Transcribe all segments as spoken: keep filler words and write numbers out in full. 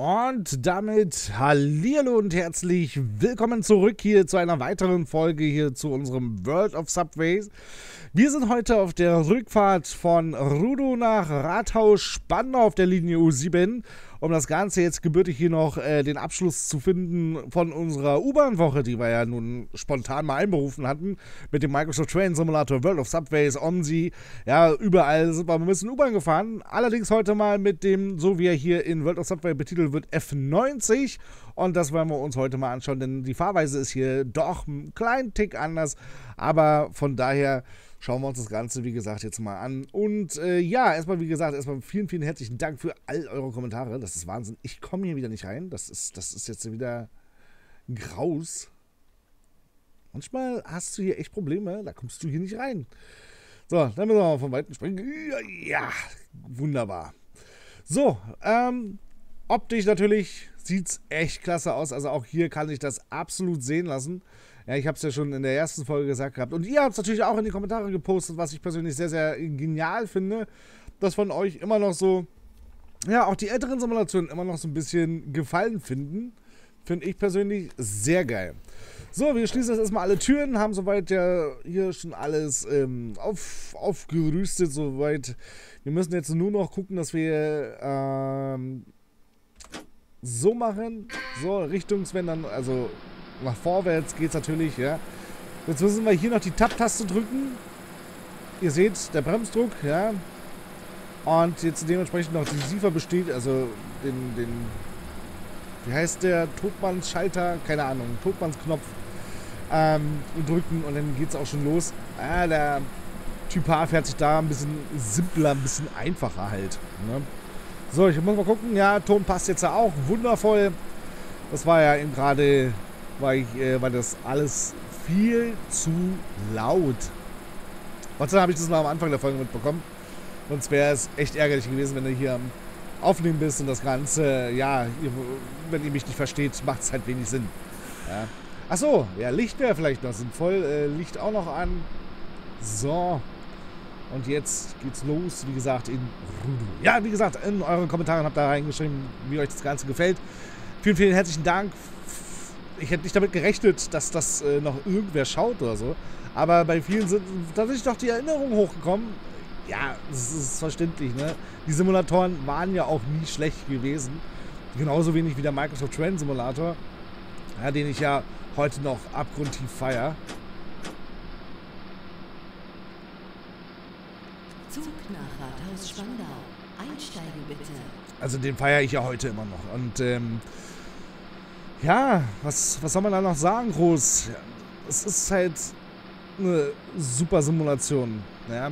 Und damit hallihallo und herzlich willkommen zurück hier zu einer weiteren Folge hier zu unserem World of Subways. Wir sind heute auf der Rückfahrt von Rudo nach Rathaus-Spandau auf der Linie U sieben, um das Ganze jetzt gebürtig hier noch äh, den Abschluss zu finden von unserer U-Bahn-Woche, die wir ja nun spontan mal einberufen hatten, mit dem Microsoft Train Simulator, World of Subways, OMSI. Ja, überall sind wir ein bisschen U-Bahn gefahren. Allerdings heute mal mit dem, so wie er hier in World of Subway betitelt wird, F neunzig. Und das wollen wir uns heute mal anschauen, denn die Fahrweise ist hier doch einen kleinen Tick anders. Aber von daher schauen wir uns das Ganze, wie gesagt, jetzt mal an. Und äh, ja, erstmal, wie gesagt, erstmal vielen, vielen herzlichen Dank für all eure Kommentare. Das ist Wahnsinn. Ich komme hier wieder nicht rein. Das ist, das ist jetzt wieder graus. Manchmal hast du hier echt Probleme. Da kommst du hier nicht rein. So, dann müssen wir mal von Weitem springen. Ja, wunderbar. So, ähm, optisch natürlich sieht es echt klasse aus. Also auch hier kann ich das absolut sehen lassen. Ja, ich habe es ja schon in der ersten Folge gesagt gehabt. Und ihr habt es natürlich auch in die Kommentare gepostet, was ich persönlich sehr, sehr genial finde, dass von euch immer noch so, ja, auch die älteren Simulationen immer noch so ein bisschen Gefallen finden. Finde ich persönlich sehr geil. So, wir schließen jetzt erstmal alle Türen, haben soweit ja hier schon alles ähm, auf, aufgerüstet, soweit. Wir müssen jetzt nur noch gucken, dass wir ähm, so machen, so Richtungswendern, also nach vorwärts geht es natürlich, ja. Jetzt müssen wir hier noch die Tab-Taste drücken. Ihr seht, der Bremsdruck, ja. Und jetzt dementsprechend noch die Siefer besteht, also den, den, wie heißt der, Totmannsschalter, keine Ahnung, Totmannsknopf ähm, drücken und dann geht es auch schon los. Ah, der Typ H fährt sich da ein bisschen simpler, ein bisschen einfacher halt, ne? So, ich muss mal gucken, ja, Ton passt jetzt ja auch, wundervoll. Das war ja eben gerade... Weil, ich, äh, weil das alles viel zu laut. Gott sei Dank habe ich das noch am Anfang der Folge mitbekommen. Sonst wäre es echt ärgerlich gewesen, wenn du hier am Aufnehmen bist und das Ganze, ja, ihr, wenn ihr mich nicht versteht, macht es halt wenig Sinn. Ja. Achso, ja, Licht wäre vielleicht noch sinnvoll. Äh, Licht auch noch an. So. Und jetzt geht's los, wie gesagt, in Rudo. Ja, wie gesagt, in euren Kommentaren habt ihr reingeschrieben, wie euch das Ganze gefällt. Vielen, vielen herzlichen Dank. Ich hätte nicht damit gerechnet, dass das äh, noch irgendwer schaut oder so. Aber bei vielen sind tatsächlich doch die Erinnerungen hochgekommen. Ja, das ist verständlich, ne? Die Simulatoren waren ja auch nie schlecht gewesen. Genauso wenig wie der Microsoft Train Simulator, ja, den ich ja heute noch abgrundtief feiere. Zug nach Rathaus Spandau. Einsteigen bitte. Also den feiere ich ja heute immer noch. Und ähm, ja, was, was soll man da noch sagen, groß? Es ist halt eine super Simulation, ja.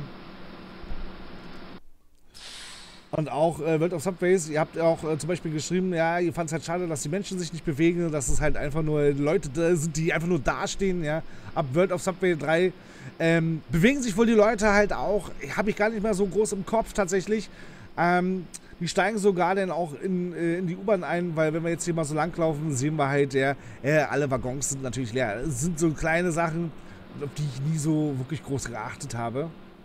Und auch äh, World of Subways, ihr habt auch äh, zum Beispiel geschrieben, ja, ihr fand es halt schade, dass die Menschen sich nicht bewegen, dass es halt einfach nur Leute da sind, die einfach nur dastehen, ja. Ab World of Subway drei ähm, bewegen sich wohl die Leute halt auch, habe ich gar nicht mehr so groß im Kopf tatsächlich. Ähm, die steigen sogar dann auch in, äh, in die U-Bahn ein, weil wenn wir jetzt hier mal so lang laufen, sehen wir halt, ja, äh, alle Waggons sind natürlich leer. Es sind so kleine Sachen, auf die ich nie so wirklich groß geachtet habe.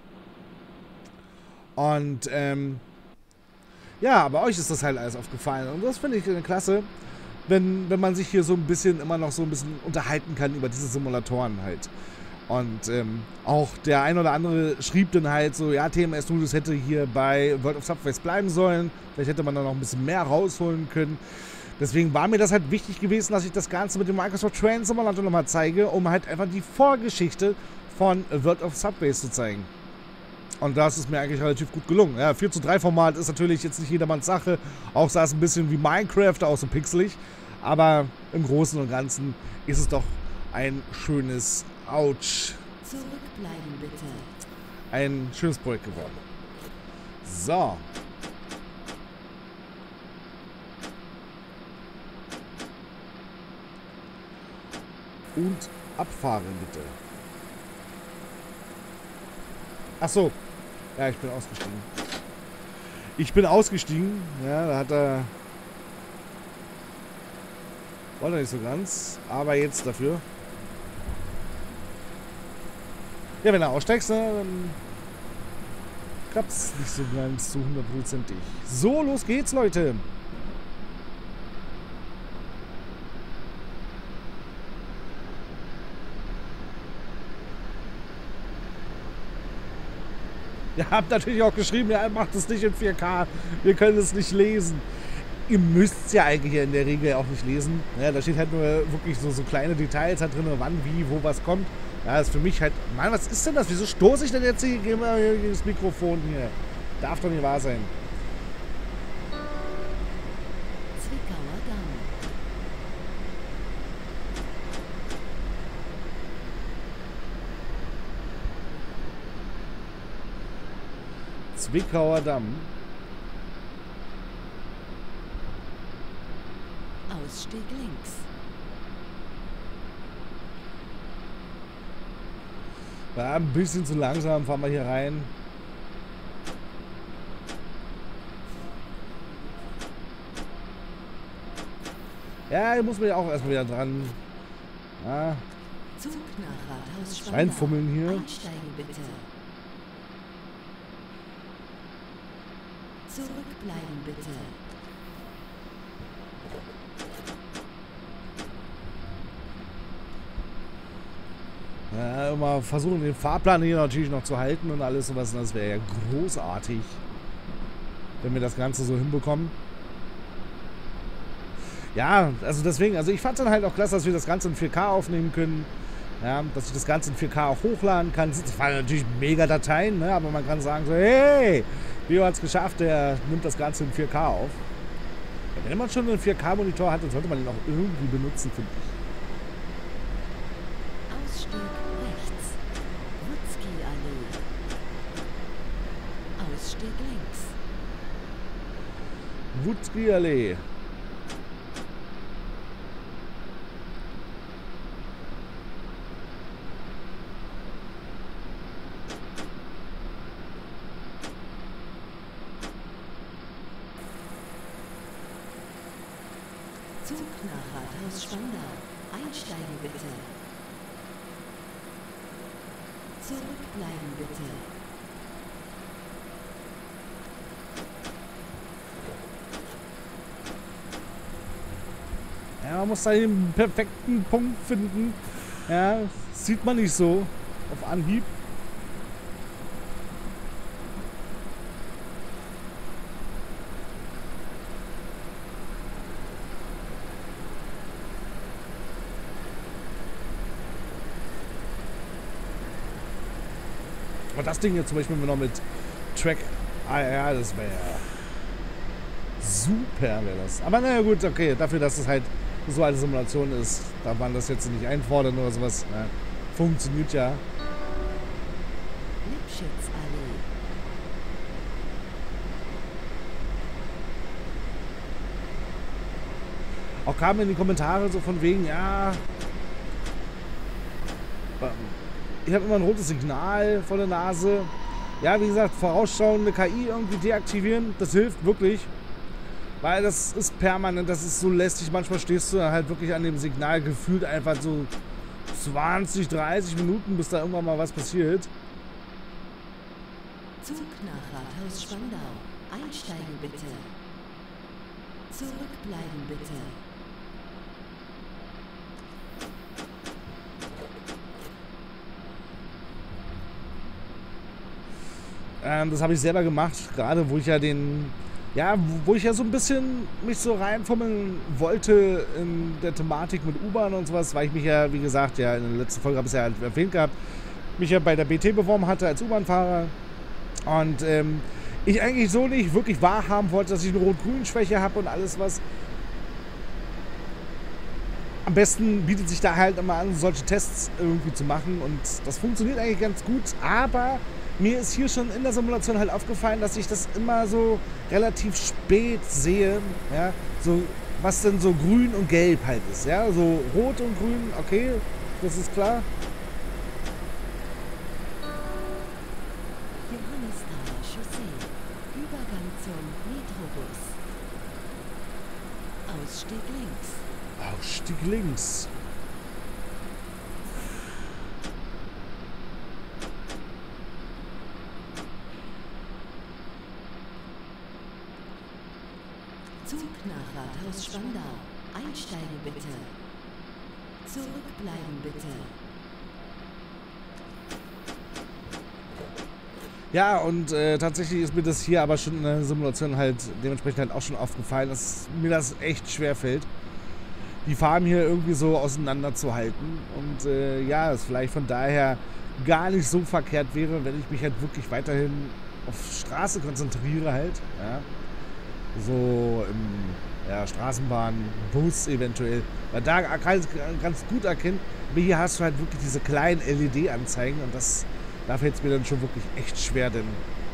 Und, ähm, ja, aber euch ist das halt alles aufgefallen. Und das finde ich eine klasse, wenn, wenn man sich hier so ein bisschen, immer noch so ein bisschen unterhalten kann über diese Simulatoren halt. Und ähm, auch der ein oder andere schrieb dann halt so, ja, T M S Studios hätte hier bei World of Subways bleiben sollen. Vielleicht hätte man da noch ein bisschen mehr rausholen können. Deswegen war mir das halt wichtig gewesen, dass ich das Ganze mit dem Microsoft Train Simulator nochmal zeige, um halt einfach die Vorgeschichte von World of Subways zu zeigen. Und das ist mir eigentlich relativ gut gelungen. Ja, vier zu drei Format ist natürlich jetzt nicht jedermanns Sache. Auch sah es ein bisschen wie Minecraft, auch so pixelig. Aber im Großen und Ganzen ist es doch ein schönes Autsch. Zurückbleiben bitte. Ein schönes Projekt geworden. So. Und abfahren bitte. Ach so. Ja, ich bin ausgestiegen. Ich bin ausgestiegen. Ja, da hat er... Wollte nicht so ganz. Aber jetzt dafür. Ja, wenn du aussteigst, ne, dann klappt es nicht so ganz zu hundertprozentig. So, los geht's, Leute. Ihr habt natürlich auch geschrieben, ja, macht es nicht in vier K. Wir können es nicht lesen. Ihr müsst es ja eigentlich in der Regel auch nicht lesen. Ja, da steht halt nur wirklich so, so kleine Details halt drin, wann, wie, wo was kommt. Ja, das ist für mich halt... Mann, was ist denn das? Wieso stoße ich denn jetzt hier gegen das Mikrofon hier? Darf doch nicht wahr sein. Zwickauer Damm. Zwickauer Damm. Ausstieg links. Ja, ein bisschen zu langsam fahren wir hier rein. Ja, hier muss man ja auch erstmal wieder dran. Ja. Zug nach Rathaus Spandau. Reinfummeln hier. Einsteigen bitte. Zurückbleiben bitte. Ja, immer versuchen, den Fahrplan hier natürlich noch zu halten und alles sowas. Das wäre ja großartig, wenn wir das Ganze so hinbekommen. Ja, also deswegen, also ich fand es dann halt auch klasse, dass wir das Ganze in vier K aufnehmen können. Ja, dass ich das Ganze in vier K auch hochladen kann. Das waren natürlich mega Dateien, ne? Aber man kann sagen so, hey, Bio hat es geschafft, der nimmt das Ganze in vier K auf. Ja, wenn man schon einen vier K Monitor hat, dann sollte man den auch irgendwie benutzen, finde ich. Ausstieg rechts. Wutzki-Allee. Ausstieg links. Wutzki-Allee. Zug nach Rathaus Spandau. Einsteigen bitte. Zurückbleiben bitte. Ja, man muss da den perfekten Punkt finden. Ja, sieht man nicht so auf Anhieb. Und das Ding hier zum Beispiel noch mit Track. Ah ja, das wäre ja super, wäre das. Aber naja gut, okay, dafür, dass es halt so eine Simulation ist, da man das jetzt nicht einfordern oder sowas, ja, funktioniert ja. Lipschitzallee. Auch kamen in die Kommentare so von wegen, ja, ich habe immer ein rotes Signal vor der Nase. Ja, wie gesagt, vorausschauende K I irgendwie deaktivieren, das hilft wirklich. Weil das ist permanent, das ist so lästig. Manchmal stehst du halt wirklich an dem Signal gefühlt einfach so zwanzig, dreißig Minuten, bis da irgendwann mal was passiert. Zug nach Rathaus Spandau. Einsteigen bitte. Zurückbleiben bitte. Ähm, das habe ich selber gemacht, gerade wo ich ja den, ja, wo ich ja so ein bisschen mich so reinfummeln wollte in der Thematik mit U-Bahn und sowas, weil ich mich ja, wie gesagt, ja in der letzten Folge habe ich es ja halt erwähnt gehabt, mich ja bei der B T beworben hatte als U-Bahn-Fahrer und ähm, ich eigentlich so nicht wirklich wahrhaben wollte, dass ich eine Rot-Grün-Schwäche habe und alles was. Am besten bietet sich da halt immer an, solche Tests irgendwie zu machen und das funktioniert eigentlich ganz gut, aber mir ist hier schon in der Simulation halt aufgefallen, dass ich das immer so relativ spät sehe, ja, so was denn so grün und gelb halt ist, ja, so rot und grün, okay, das ist klar. Johannisthaler Chaussee. Übergang zum Metrobus. Ausstieg links. Ausstieg links. Zug nach Rathaus Spandau. Einsteigen bitte. Zurückbleiben bitte. Ja, und äh, tatsächlich ist mir das hier aber schon in der Simulation halt dementsprechend halt auch schon aufgefallen, dass mir das echt schwer fällt, die Farben hier irgendwie so auseinanderzuhalten. Und äh, ja, es vielleicht von daher gar nicht so verkehrt wäre, wenn ich mich halt wirklich weiterhin auf Straße konzentriere halt. Ja. So im ja, Straßenbahn, Bus eventuell. Weil da kann ich ganz gut erkennen, aber hier hast du halt wirklich diese kleinen L E D-Anzeigen und das, da fällt es mir dann schon wirklich echt schwer, denn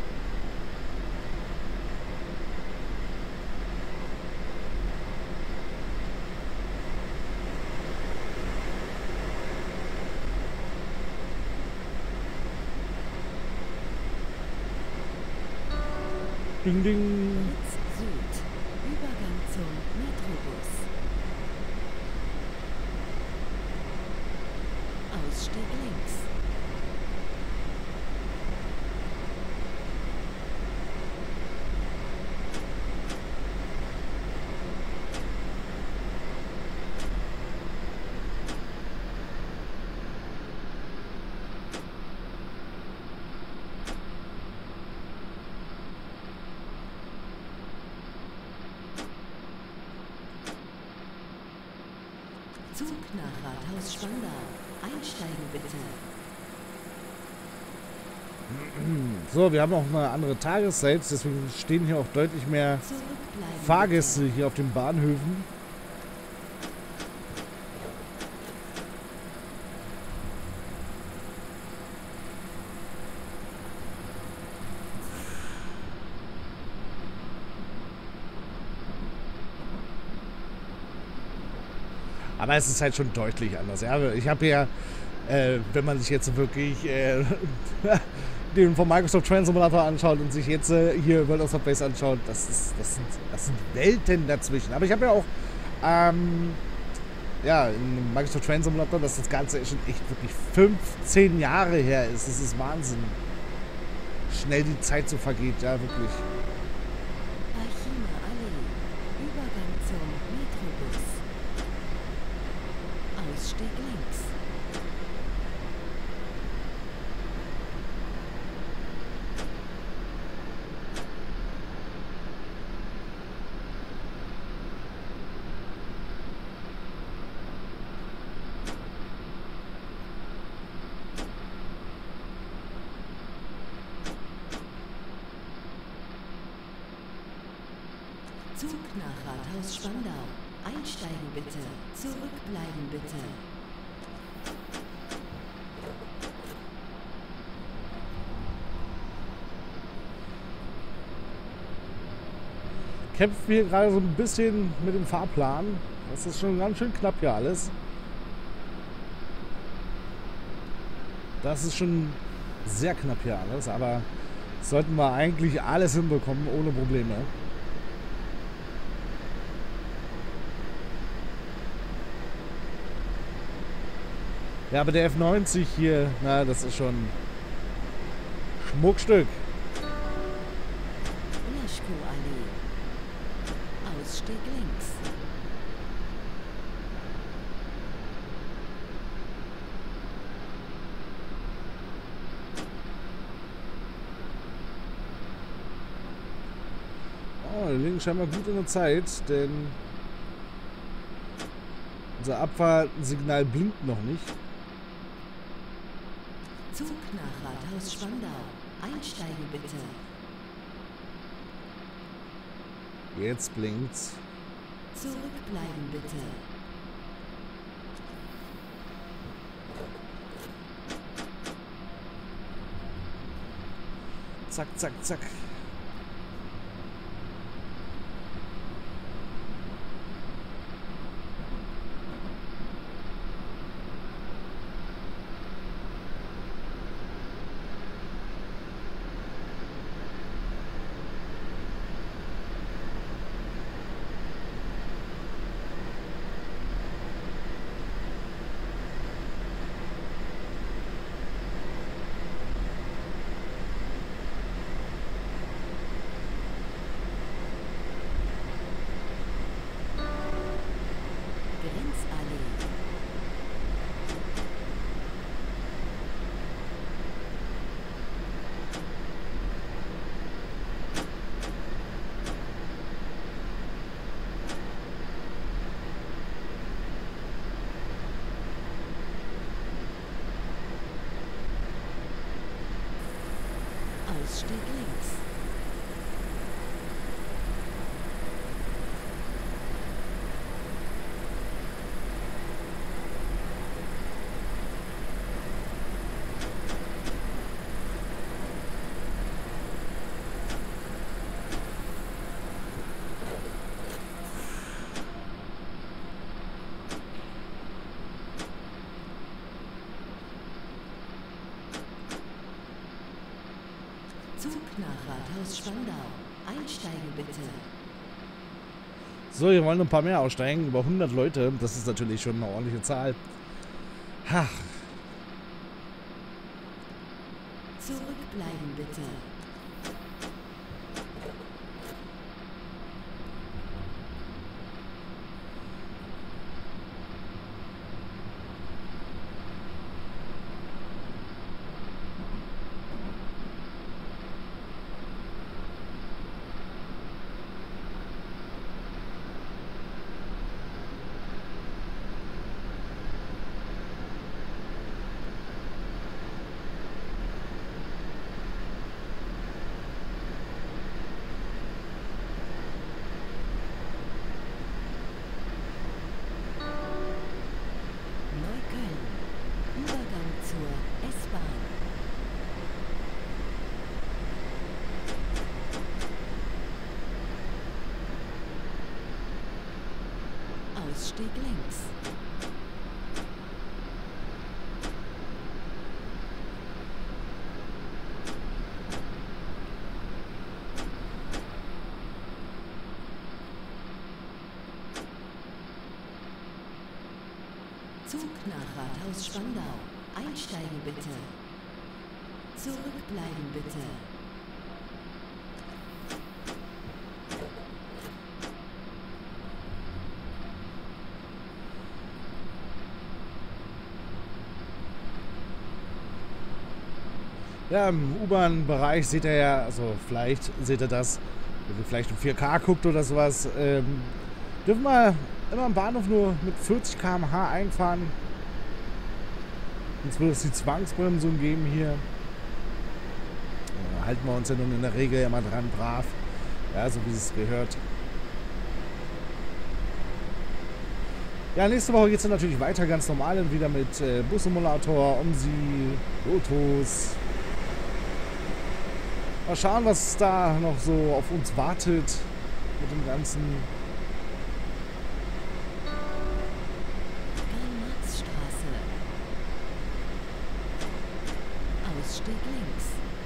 Ding, ding. Ritz Süd. Übergang zum Metrobus. Ausstieg links. Zug nach Rathaus Spandau. Einsteigen bitte. So, wir haben auch eine andere Tageszeit, deswegen stehen hier auch deutlich mehr Zurückbleiben. Fahrgäste hier auf den Bahnhöfen. Aber es ist halt schon deutlich anders. Ja, ich habe ja, äh, wenn man sich jetzt wirklich äh, den vom Microsoft Train Simulator anschaut und sich jetzt äh, hier World of Subways anschaut, das, ist, das, sind, das sind Welten dazwischen. Aber ich habe ja auch ähm, ja, in Microsoft Train Simulator, dass das Ganze schon echt wirklich fünfzehn Jahre her ist. Das ist Wahnsinn. Schnell die Zeit so vergeht, ja, wirklich. Archima Allee. Übergang zum Metrobus. Ausstieg links. Zug nach Rathaus Spandau. Einsteigen bitte. Zurückbleiben bitte. Kämpfen wir gerade so ein bisschen mit dem Fahrplan. Das ist schon ganz schön knapp hier alles. Das ist schon sehr knapp hier alles, aber sollten wir eigentlich alles hinbekommen ohne Probleme. Ja, aber der F neunzig hier, na, das ist schon Schmuckstück. Leschko-Allee. Ausstieg links. Oh, wir liegen scheinbar gut in der Zeit, denn unser Abfahrtsignal blinkt noch nicht. Zug nach Rathaus Spandau. Einsteigen bitte. Jetzt blinkt's. Zurückbleiben bitte. Zack, zack, zack. Ausstieg links. Zug nach Rathaus Spandau. Einsteigen bitte. So, hier wollen ein paar mehr aussteigen. Über hundert Leute. Das ist natürlich schon eine ordentliche Zahl. Ha. Zurückbleiben bitte. Ausstieg links. Zug nach Rathaus Spandau. Einsteigen bitte. Zurückbleiben bitte. Ja, im U-Bahn-Bereich seht ihr ja, also vielleicht seht ihr das, wenn ihr vielleicht um vier K guckt oder sowas, ähm, dürfen wir immer am Bahnhof nur mit vierzig Kilometer pro Stunde einfahren. Sonst wird es die Zwangsbremsung geben hier. Da halten wir uns ja nun in der Regel immer dran, brav. Ja, so wie es gehört. Ja, nächste Woche geht es dann natürlich weiter, ganz normal, wieder mit äh, Bus-Simulator, OMSI, Lotus. Mal schauen, was da noch so auf uns wartet mit dem Ganzen. Karl-Marx-Straße. Ausstieg links.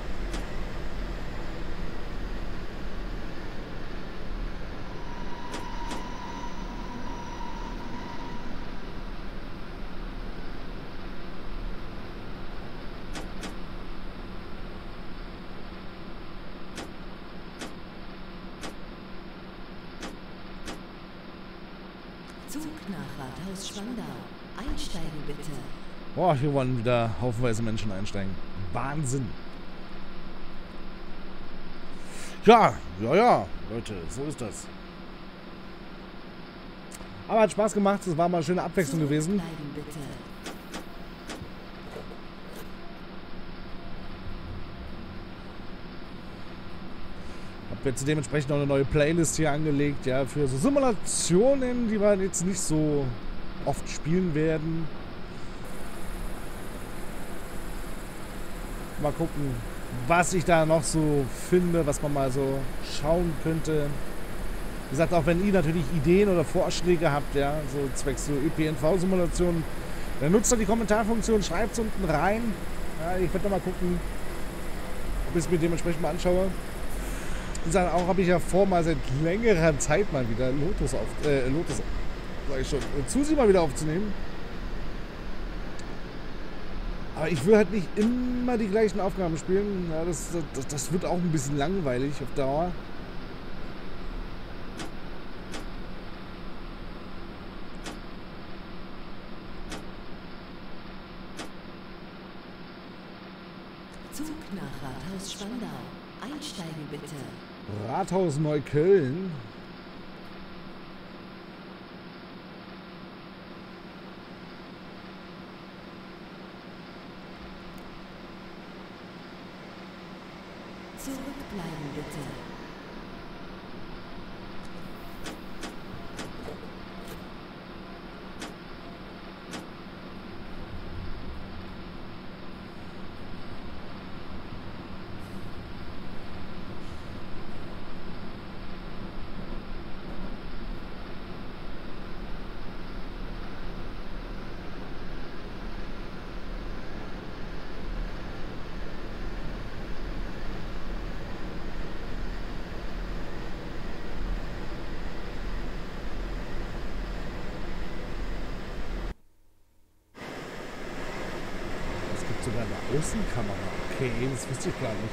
Zug nach Rathaus Spandau. Einsteigen bitte. Boah, hier wollen wieder haufenweise Menschen einsteigen. Wahnsinn. Ja, ja, ja, Leute, so ist das. Aber hat Spaß gemacht, es war mal eine schöne Abwechslung gewesen. Zurückbleiben bitte. Hab jetzt dementsprechend noch eine neue Playlist hier angelegt, ja, für so Simulationen, die wir jetzt nicht so oft spielen werden. Mal gucken, was ich da noch so finde, was man mal so schauen könnte. Wie gesagt, auch wenn ihr natürlich Ideen oder Vorschläge habt, ja, so zwecks so Ö P N V-Simulationen, dann nutzt doch die Kommentarfunktion, schreibt es unten rein. Ja, ich werde mal gucken, ob ich es mir dementsprechend mal anschaue. Und dann auch habe ich ja vor, mal seit längerer Zeit mal wieder Lotus auf, äh, Lotus, sag ich schon, Susi mal wieder aufzunehmen. Aber ich will halt nicht immer die gleichen Aufgaben spielen. Ja, das, das, das wird auch ein bisschen langweilig auf Dauer. Zug nach Rathaus Spandau. Einsteigen bitte. Rathaus Neukölln. Zurückbleiben bitte. Sogar eine Außenkamera. Okay, das wusste ich gar nicht.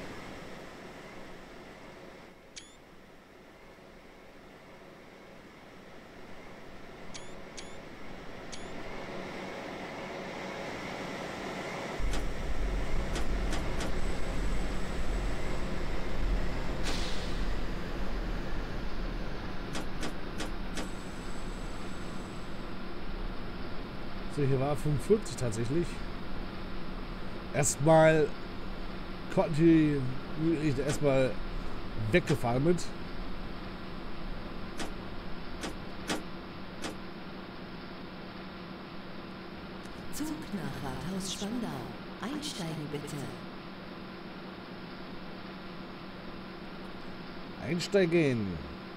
So, hier war fünfundvierzig tatsächlich. Erstmal kontinuierlich erstmal weggefahren mit. Zug nach Rathaus Spandau. Einsteigen bitte. Einsteigen.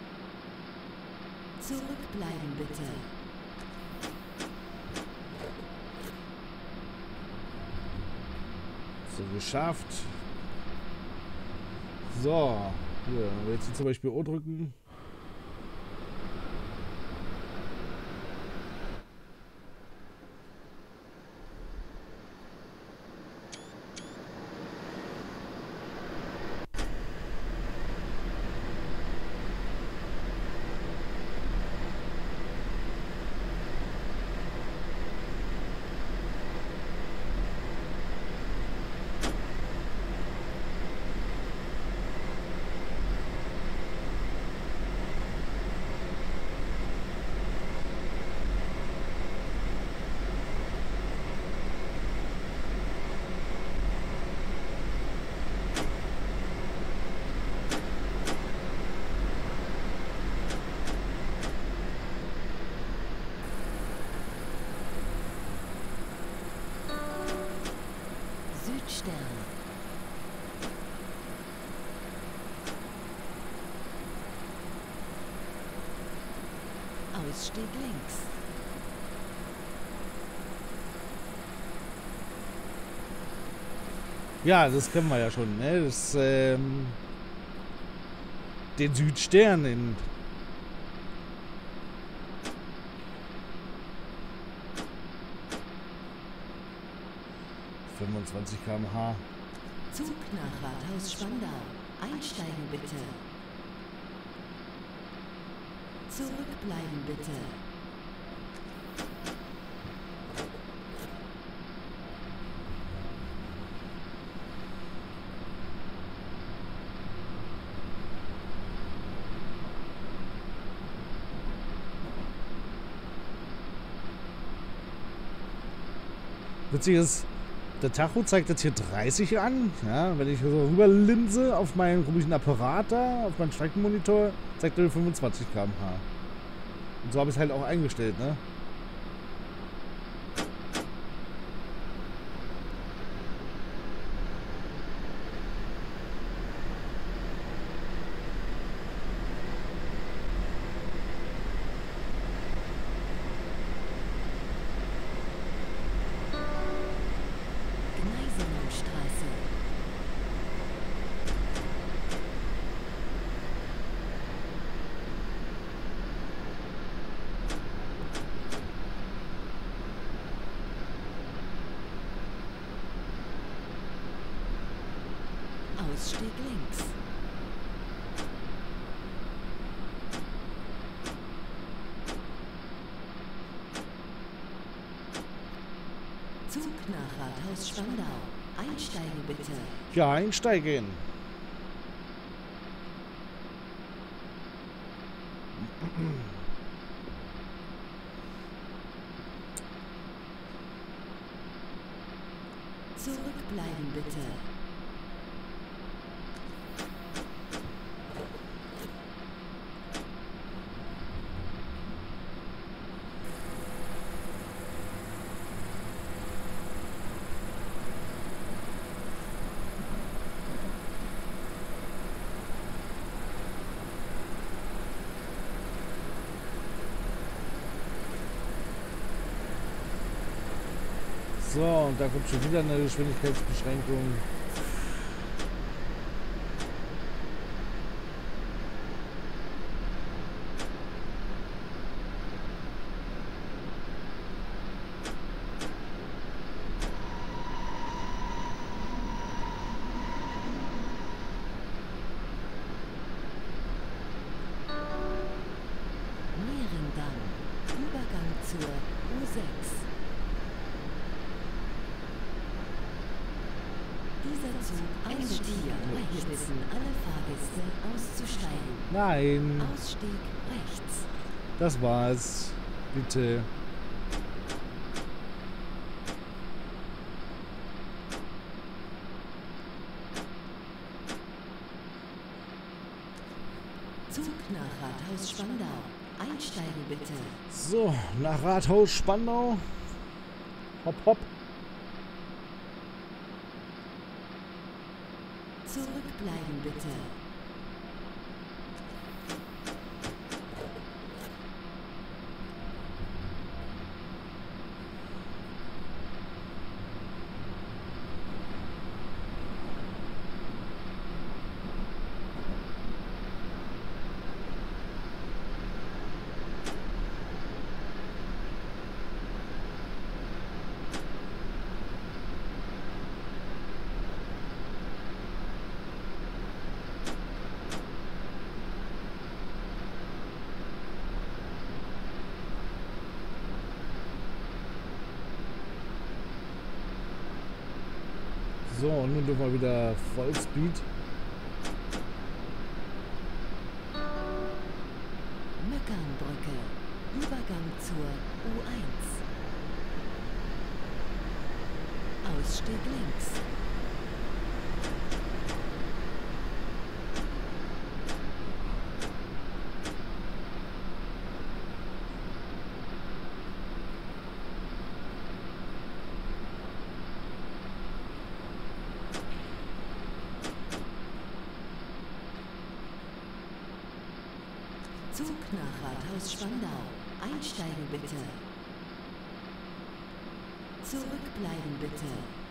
Zurückbleiben bitte. So, geschafft. So. Hier, jetzt hier zum Beispiel O drücken. Südstern. Ausstieg links. Ja, das kennen wir ja schon, ne? Das, ähm, den Südstern in fünfundzwanzig Kilometer pro Stunde. Zug nach Rathaus Spandau. Einsteigen bitte. Zurückbleiben bitte. Witzig ist, der Tacho zeigt jetzt hier dreißig an. Ja, wenn ich so rüberlinse auf meinen komischen Apparat da, auf meinen Streckenmonitor, zeigt er fünfundzwanzig Kilometer pro Stunde. Und so habe ich es halt auch eingestellt, ne? Gneisenaustraße. Ausstieg links. Zug nach Rathaus Spandau. Einsteigen bitte. Ja, einsteigen. Zurückbleiben bitte. und da kommt schon wieder eine Geschwindigkeitsbeschränkung. Nierendamm. Übergang zur U sechs. Dieser Zug endet hier. Wir bitten alle Fahrgäste auszusteigen. Nein, Ausstieg rechts. das war's. Bitte. Zug nach Rathaus Spandau. Einsteigen bitte. So, nach Rathaus Spandau. Hopp, hopp. Zurückbleiben bitte. So, und nun dürfen wir wieder Vollspeed. Möckernbrücke. Übergang zur U eins. Ausstieg links. Zug nach Rathaus Spandau. Einsteigen bitte. Zurückbleiben bitte.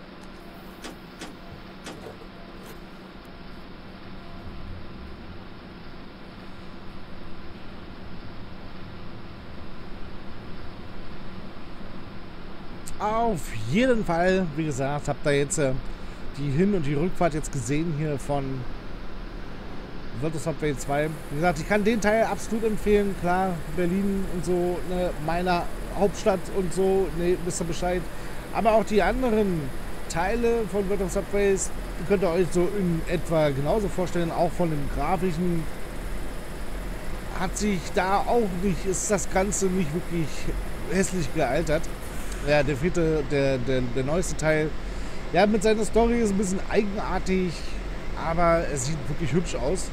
Auf jeden Fall, wie gesagt, habt ihr jetzt äh, die Hin- und die Rückfahrt jetzt gesehen hier von World of Subway zwei. Wie gesagt, ich kann den Teil absolut empfehlen. Klar, Berlin und so, ne, meine Hauptstadt und so, ne, wisst ihr Bescheid. Aber auch die anderen Teile von World of Subways, die könnt ihr euch so in etwa genauso vorstellen. Auch von dem Grafischen hat sich da auch nicht, ist das Ganze nicht wirklich hässlich gealtert. Ja, der vierte, der, der, der neueste Teil, ja, mit seiner Story ist ein bisschen eigenartig, aber es sieht wirklich hübsch aus.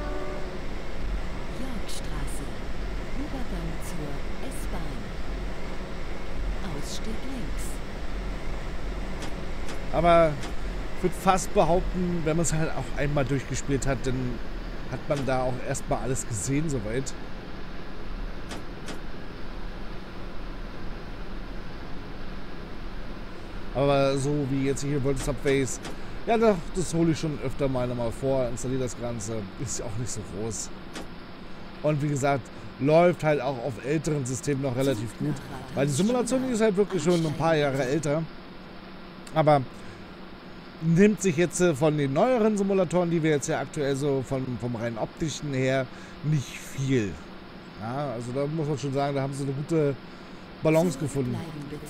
Yorkstraße. Übergang zur S-Bahn. Ausstieg links. Aber ich würde fast behaupten, wenn man es halt auch einmal durchgespielt hat, dann hat man da auch erstmal alles gesehen soweit. Aber so wie jetzt hier World of Subways, ja, das, das hole ich schon öfter mal nochmal vor, installiere das Ganze, ist ja auch nicht so groß. Und wie gesagt, läuft halt auch auf älteren Systemen noch relativ gut, weil die Simulation ist halt wirklich schon ein paar Jahre älter. Aber nimmt sich jetzt von den neueren Simulatoren, die wir jetzt ja aktuell so von, vom rein optischen her, nicht viel. Ja, also da muss man schon sagen, da haben sie eine gute Balance gefunden. Bleiben bitte.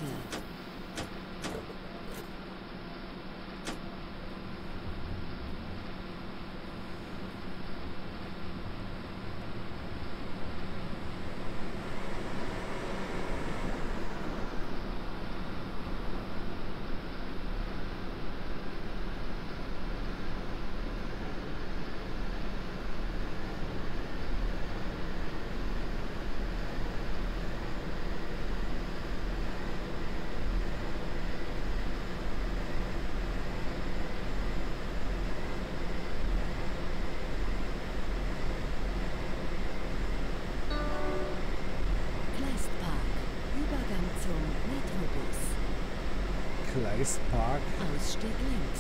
Gleispark. Ausstieg links.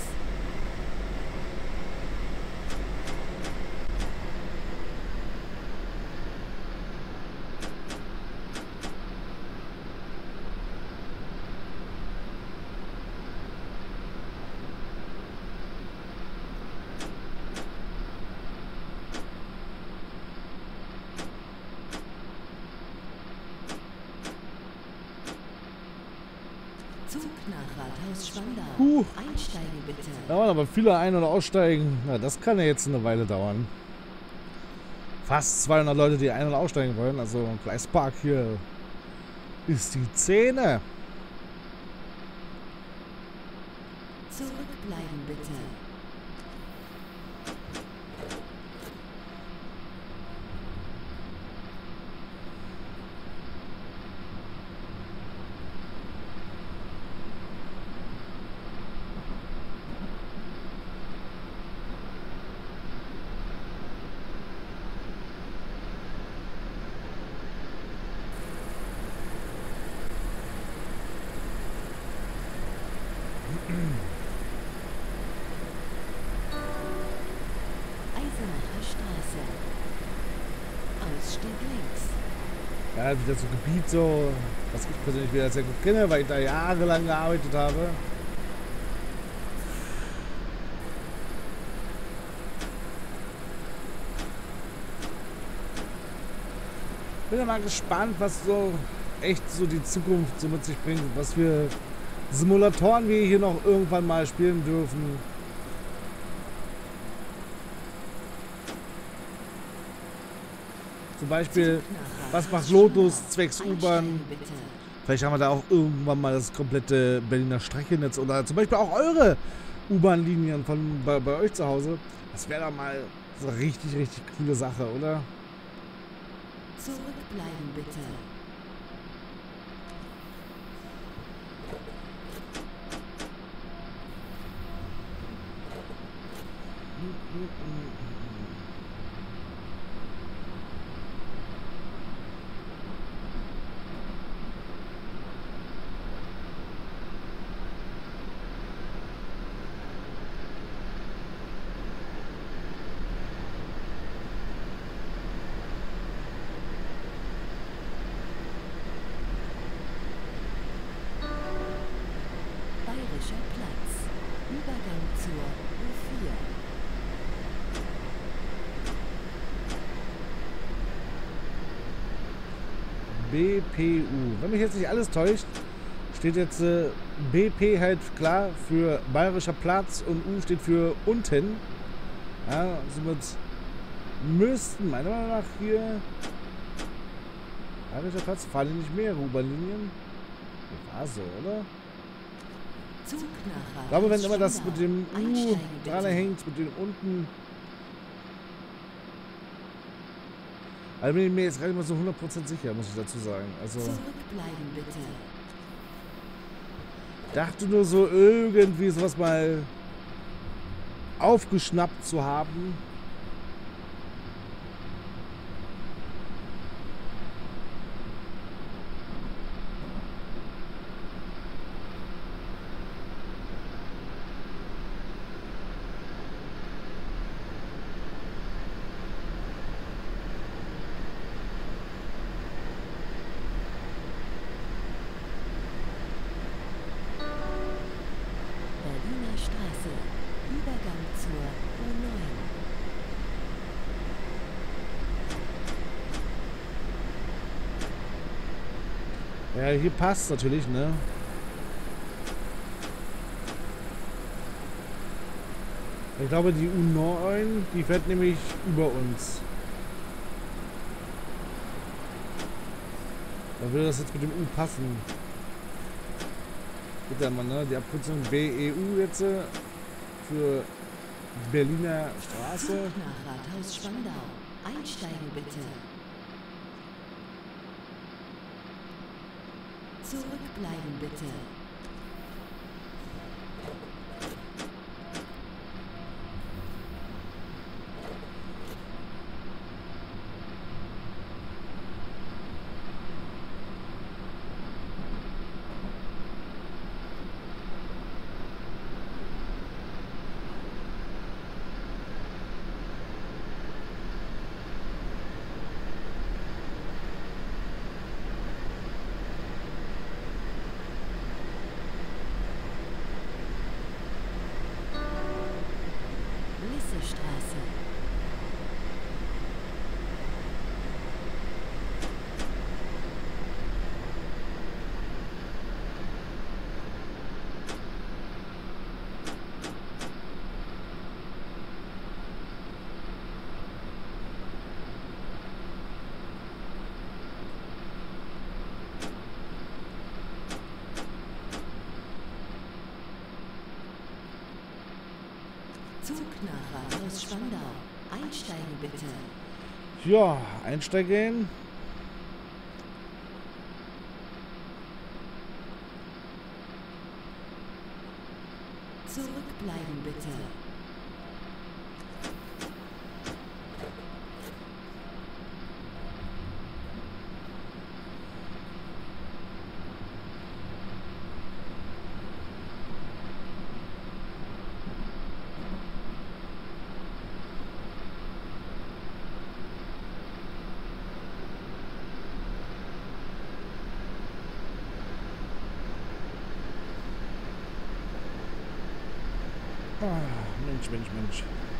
Zug nach Rathaus Spandau. Huh. Einsteigen bitte. Da waren aber viele ein- und aussteigen. Na, das kann ja jetzt eine Weile dauern. Fast zweihundert Leute, die ein- und aussteigen wollen. Also Gleispark hier ist die Szene. Zurückbleiben bitte. Eisenacher Straße. Ausstieg links. Ja, wieder so Gebiet so, was ich persönlich wieder sehr gut kenne, weil ich da jahrelang gearbeitet habe. Bin ja mal gespannt, was so echt so die Zukunft so mit sich bringt, was für Simulatoren wir hier noch irgendwann mal spielen dürfen. Zum Beispiel, was macht Lotus zwecks U-Bahn? Vielleicht haben wir da auch irgendwann mal das komplette Berliner Streckennetz oder zum Beispiel auch eure U-Bahn-Linien von bei, bei euch zu Hause. Das wäre doch mal so eine richtig, richtig coole Sache, oder? Zurückbleiben bitte. Bayerischer Platz. Übergang zur U vier. B P U. Wenn mich jetzt nicht alles täuscht, steht jetzt äh, B P halt klar für Bayerischer Platz und U steht für unten. Ja, somit müssten meiner Meinung nach hier Bayerischer Platz fahren nicht mehr U-Bahn-Linien. War so, oder? Zug nach Ich glaube, wenn immer das Spandau. mit dem U Einsteigen dran bitte. hängt, mit dem unten. Also bin ich mir jetzt gar nicht mal so hundert Prozent sicher, muss ich dazu sagen. Also Zurückbleiben bitte. dachte nur so irgendwie sowas mal aufgeschnappt zu haben. Berliner Straße. Übergang zur U neun. Ja, hier passt natürlich, ne? Ich glaube, die U neun, die fährt nämlich über uns. Da würde das jetzt mit dem U passen. Bitte mal, ne? Die Abkürzung B E U jetzt äh, für Berliner Straße. Zug nach Rathaus Spandau. Einsteigen bitte. Zurückbleiben bitte. Einbahnstraße. Zug nach Rathaus Spandau. Einsteigen bitte. Ja, einsteigen. Zurückbleiben bitte. Mensch, Mensch, Mensch.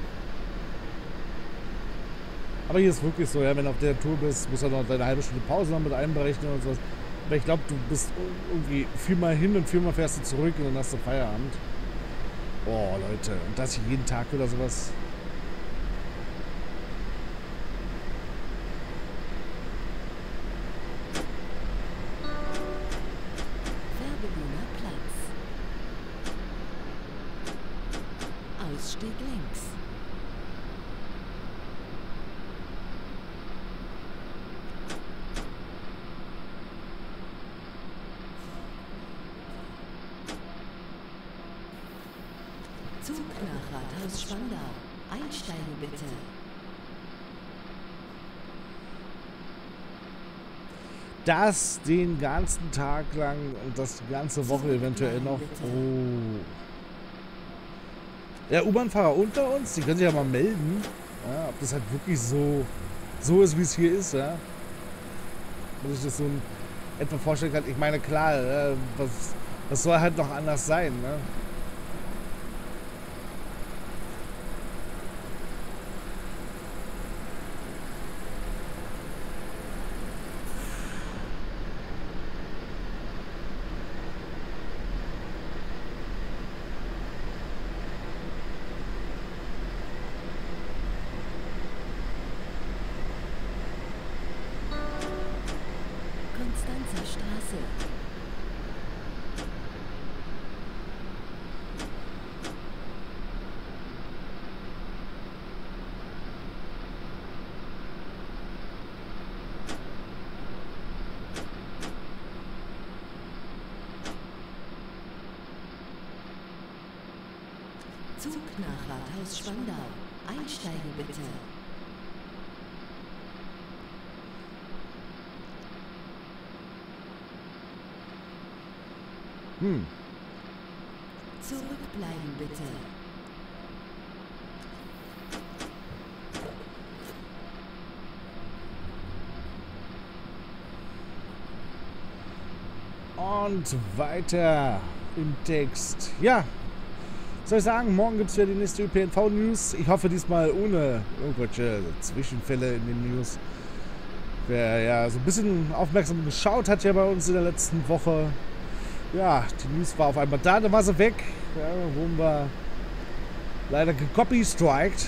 Aber hier ist wirklich so, ja, wenn du auf der Tour bist, musst du noch deine halbe Stunde Pause noch mit einberechnen und sowas. Aber ich glaube, du bist irgendwie viermal hin und viermal fährst du zurück und dann hast du Feierabend. Boah, Leute, und das jeden Tag oder sowas. Werbeliner Platz. Ausstieg links. Zug nach Rathaus Spandau. Einsteigen bitte. Das den ganzen Tag lang und das die ganze Woche eventuell noch. Oh. Ja, U-Bahn-Fahrer unter uns, die können sich ja mal melden, ja, ob das halt wirklich so, so ist, wie es hier ist, ja. Wenn ich das so in etwa vorstellen kann. Ich meine, klar, ja, was, was soll halt noch anders sein, ne? Konstanzer Straße. Zug nach Rathaus Spandau. Einsteigen bitte. Hm. Zurückbleiben bitte. Und weiter im Text. Ja, soll ich sagen, morgen gibt es ja die nächste Ö P N V-News. Ich hoffe diesmal ohne irgendwelche Zwischenfälle in den News. Wer ja so ein bisschen aufmerksam geschaut hat ja bei uns in der letzten Woche. Ja, die News war auf einmal da, dann war sie weg. Ja, wurden wir leider gecopy-striked.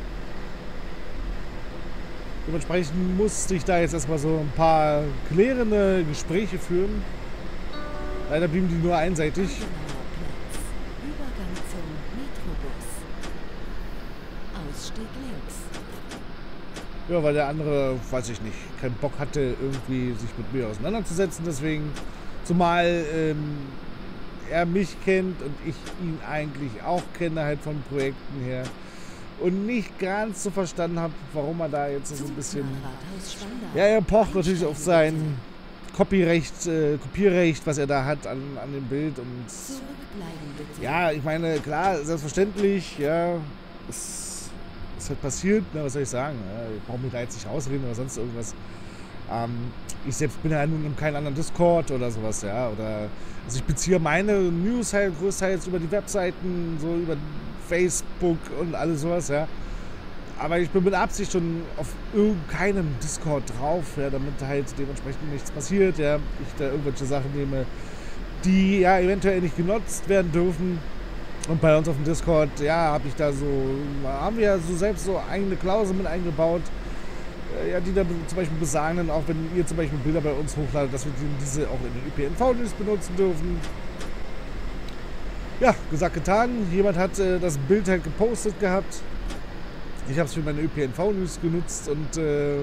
Dementsprechend musste ich da jetzt erstmal so ein paar klärende Gespräche führen. Leider blieben die nur einseitig. Übergang zum Metrobus. Ausstieg links. Ja, weil der andere, weiß ich nicht, keinen Bock hatte, irgendwie sich mit mir auseinanderzusetzen. Deswegen, zumal ähm, er mich kennt und ich ihn eigentlich auch kenne, halt von Projekten her. Und nicht ganz so verstanden habe, warum er da jetzt so ein bisschen... Ja, er pocht natürlich auf sein Copyrecht, äh, Kopierrecht, was er da hat an, an dem Bild. Und ja, ich meine, klar, selbstverständlich, ja, es ist halt passiert, ne, was soll ich sagen? Ja, ich brauche mich da jetzt nicht rausreden oder sonst irgendwas. Ähm, ich selbst bin ja nun in keinem anderen Discord oder sowas, ja, oder, also ich beziehe meine News halt größtenteils über die Webseiten, so über Facebook und alles sowas, ja. Aber ich bin mit Absicht schon auf irgendeinem Discord drauf, ja, damit halt dementsprechend nichts passiert, ja. Ich da irgendwelche Sachen nehme, die ja eventuell nicht genutzt werden dürfen. Und bei uns auf dem Discord, ja, habe ich da so, haben wir so selbst so eigene Klauseln mit eingebaut, äh, ja, die da zum Beispiel besagen, dann auch wenn ihr zum Beispiel Bilder bei uns hochladet, dass wir diese auch in den Ö P N V-News benutzen dürfen. Ja, gesagt, getan. Jemand hat äh, das Bild halt gepostet gehabt. Ich habe es für meine Ö P N V-News genutzt und äh,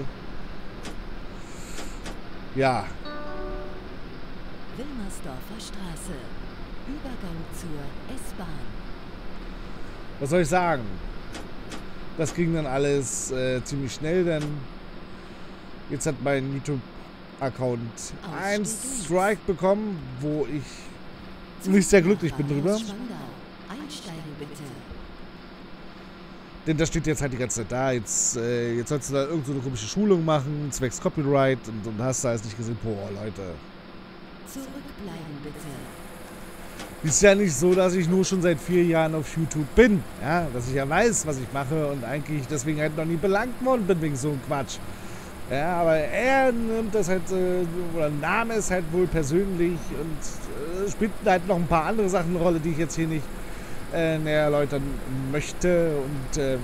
ja. Wilmersdorfer Straße. Übergang zur S-Bahn. Was soll ich sagen? Das ging dann alles äh, ziemlich schnell, denn jetzt hat mein YouTube-Account einen Strike bekommen, wo ich nicht sehr glücklich bin drüber. Einsteigen bitte. Denn das steht jetzt halt die ganze Zeit da. Jetzt, äh, jetzt sollst du da irgend so eine komische Schulung machen, zwecks Copyright und, und hast da jetzt nicht gesehen, boah, Leute. Zurückbleiben bitte. Ist ja nicht so, dass ich nur schon seit vier Jahren auf YouTube bin. Ja, dass ich ja weiß, was ich mache und eigentlich deswegen halt noch nie belangt worden bin wegen so einem Quatsch. Ja, aber er nimmt das halt, äh, oder nahm es halt wohl persönlich und äh, spielt halt noch ein paar andere Sachen eine Rolle, die ich jetzt hier nicht äh, näher erläutern möchte. Und ähm,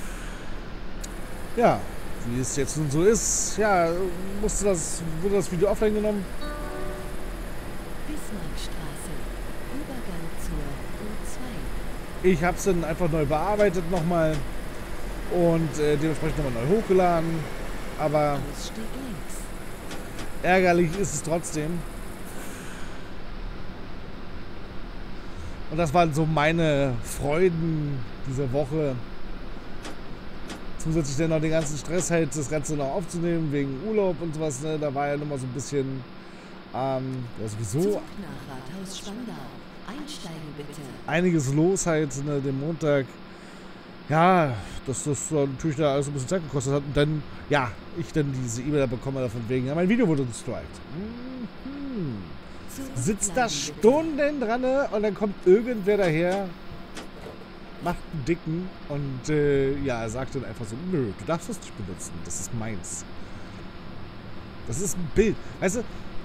ja, wie es jetzt nun so ist, ja, musste das, wurde das Video offline genommen. Bismarckstraße. Übergang zur U zwei. Ich habe es dann einfach neu bearbeitet nochmal und äh, dementsprechend nochmal neu hochgeladen. Aber Ausstieg links. ärgerlich ist es trotzdem. Und das waren so meine Freuden dieser Woche. Zusätzlich dann noch den ganzen Stress halt, das Ganze noch aufzunehmen, wegen Urlaub und sowas. Ne? Da war ja nochmal so ein bisschen ähm, ja, sowieso Zug nach Rathaus Spandau. Einsteigen bitte. einiges los halt, ne, den Montag. Ja, dass das natürlich da alles ein bisschen Zeit gekostet hat. Und dann, ja, ich dann diese E-Mail da bekomme davon wegen, ja, mein Video wurde gestrikt. Mhm. Sitzt da Stunden dran und dann kommt irgendwer daher, macht einen Dicken und äh, ja, er sagt dann einfach so, nö, du darfst das nicht benutzen, das ist meins. Das ist ein Bild. Weißt du,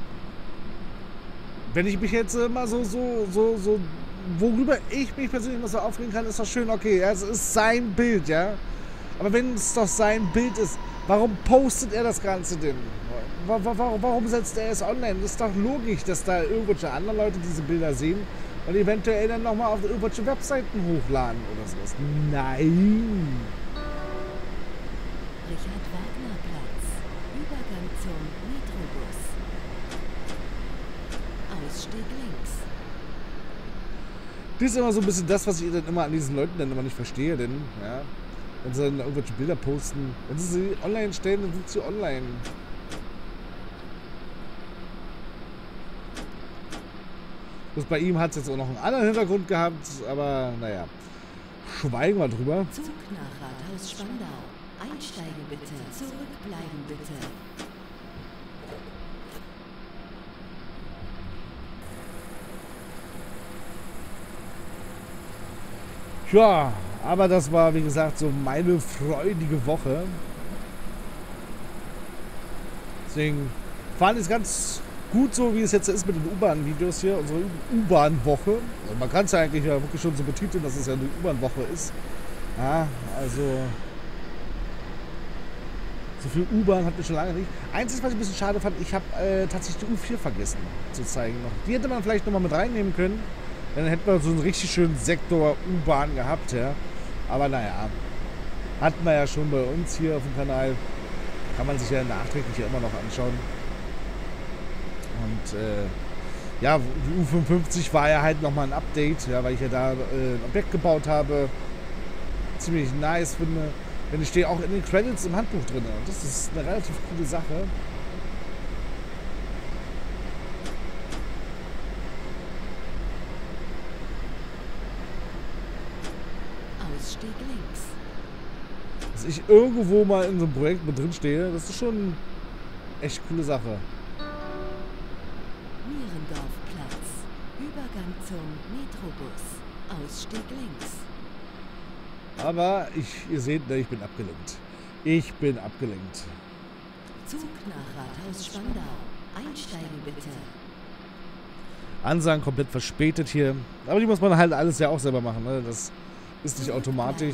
wenn ich mich jetzt äh, mal so, so, so, so, worüber ich mich persönlich mal so aufregen kann, ist doch schön, okay, es ist sein Bild, ja. Aber wenn es doch sein Bild ist, warum postet er das Ganze denn? Warum, warum setzt er es online? Das ist doch logisch, dass da irgendwelche anderen Leute diese Bilder sehen und eventuell dann nochmal auf irgendwelche Webseiten hochladen oder sowas. Nein! Richard-Wagner-Platz. Übergang zum Metrobus. Ausstieg links. Das ist immer so ein bisschen das, was ich dann immer an diesen Leuten dann immer nicht verstehe, denn, ja, wenn sie dann irgendwelche Bilder posten, wenn sie sie online stellen, dann sind sie online. Bloß bei ihm hat es jetzt auch noch einen anderen Hintergrund gehabt, aber naja, schweigen wir drüber. Zug nach Rathaus Spandau. Einsteigen bitte. Zurückbleiben bitte. Ja, aber das war, wie gesagt, so meine freudige Woche. Deswegen fand ich es ganz gut so, wie es jetzt ist mit den U-Bahn-Videos hier, unsere U-Bahn-Woche. Also man kann es ja eigentlich ja wirklich schon so betiteln, dass es ja eine U-Bahn-Woche ist. Ja, also so viel U-Bahn hatten wir schon lange nicht. Einziges, was ich ein bisschen schade fand, ich habe äh, tatsächlich die U vier vergessen zu zeigen noch. Die hätte man vielleicht nochmal mit reinnehmen können. Dann hätten wir so einen richtig schönen Sektor U-Bahn gehabt, ja. Aber naja, hatten wir ja schon bei uns hier auf dem Kanal. Kann man sich ja nachträglich ja immer noch anschauen. Und äh, ja, die U fünfundfünfzig war ja halt nochmal ein Update, ja, weil ich ja da äh, ein Objekt gebaut habe. Ziemlich nice finde. Denn ich stehe auch in den Credits im Handbuch drin. Und das ist eine relativ coole Sache. Ausstieg links. Dass ich irgendwo mal in so einem Projekt mit drin stehe, das ist schon eine echt coole Sache. Mierendorfplatz. Übergang zum Metrobus. Ausstieg links. Aber ich, ihr seht, ne, ich bin abgelenkt. Ich bin abgelenkt. Zug nach Rathaus Spandau. Einsteigen bitte. Ansagen komplett verspätet hier. Aber die muss man halt alles ja auch selber machen. Ne? Das ist nicht automatisch.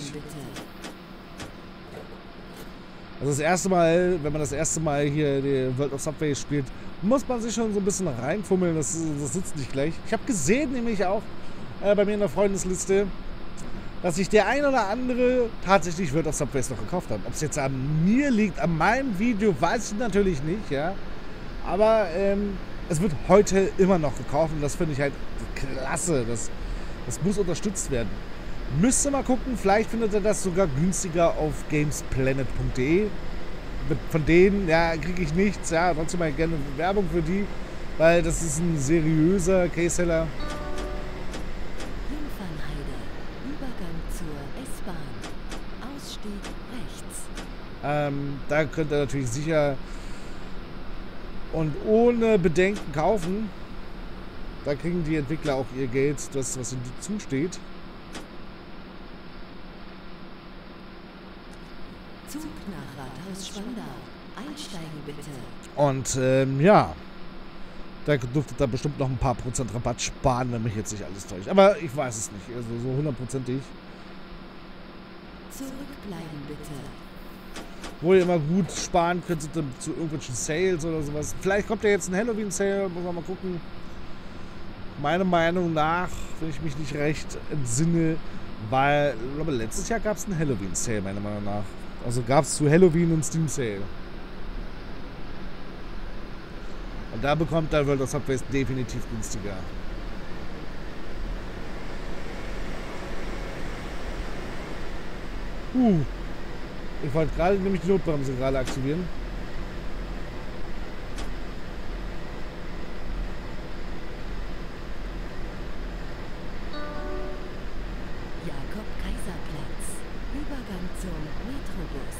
Also das erste Mal, wenn man das erste Mal hier die World of Subway spielt, muss man sich schon so ein bisschen reinfummeln. Das, das sitzt nicht gleich. Ich habe gesehen, nämlich auch äh, bei mir in der Freundesliste, dass sich der ein oder andere tatsächlich World of Subways noch gekauft hat. Ob es jetzt an mir liegt, an meinem Video, weiß ich natürlich nicht, ja. Aber ähm, es wird heute immer noch gekauft und das finde ich halt klasse. Das, das muss unterstützt werden. Müsst ihr mal gucken, vielleicht findet ihr das sogar günstiger auf gamesplanet punkt de. Von denen, ja, kriege ich nichts, ja, trotzdem mal gerne Werbung für die, weil das ist ein seriöser Case-Seller. Jungfernheide. Übergang zur S-Bahn. Ausstieg rechts. Ähm, da könnt ihr natürlich sicher und ohne Bedenken kaufen. Da kriegen die Entwickler auch ihr Geld, das, was ihnen zusteht. Zug nach Rathaus Spandau. Einsteigen bitte. Und ähm, ja, da dürfte da bestimmt noch ein paar Prozent Rabatt sparen, wenn mich jetzt nicht alles täuscht. Aber ich weiß es nicht, also so hundertprozentig. Zurückbleiben bitte. Wo ihr immer gut sparen könntet zu irgendwelchen Sales oder sowas. Vielleicht kommt ja jetzt ein Halloween-Sale, muss man mal gucken. Meiner Meinung nach, wenn ich mich nicht recht entsinne, weil, ich glaube, letztes Jahr gab es einen Halloween-Sale, meiner Meinung nach. Also gab es zu Halloween einen Steam-Sale. Und da bekommt der World of Subways definitiv günstiger. Uh. Ich wollte gerade nämlich die Notbremse gerade aktivieren. Jakob-Kaiser-Platz. Übergang zum Metrobus.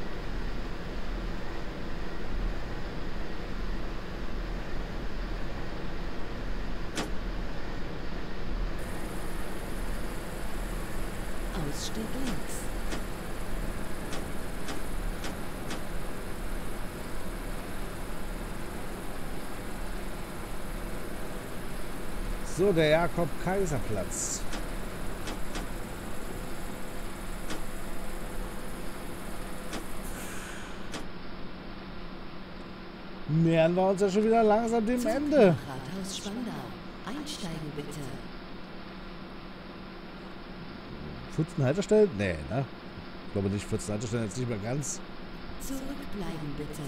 Ausstieg links. So, der Jakob-Kaiser-Platz. Nähern wir uns ja schon wieder langsam dem Zug Ende. nach Rathaus Spandau. Einsteigen bitte. vierzehn Haltestellen? Nee, ne? Ich glaube nicht, vierzehn Haltestellen jetzt nicht mehr ganz. Zurückbleiben bitte.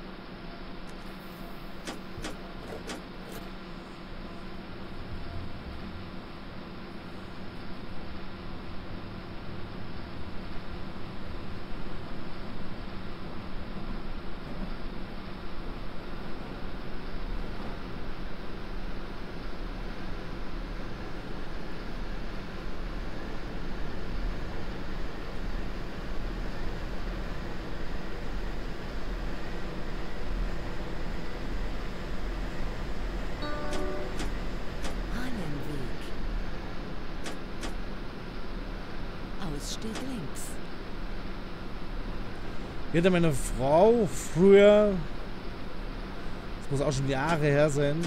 Ausstieg links. Hier hatte meine Frau früher, das muss auch schon Jahre her sein,